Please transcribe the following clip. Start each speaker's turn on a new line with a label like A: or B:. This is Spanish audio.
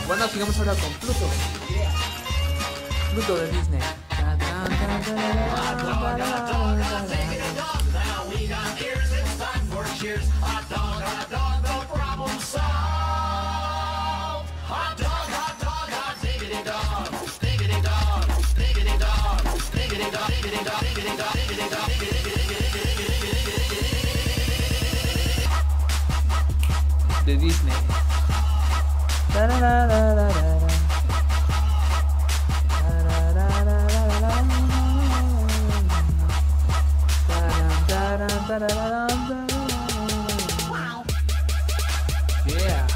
A: Bueno, sigamos ahora con Pluto. Pluto de Disney. De Disney. Yeah.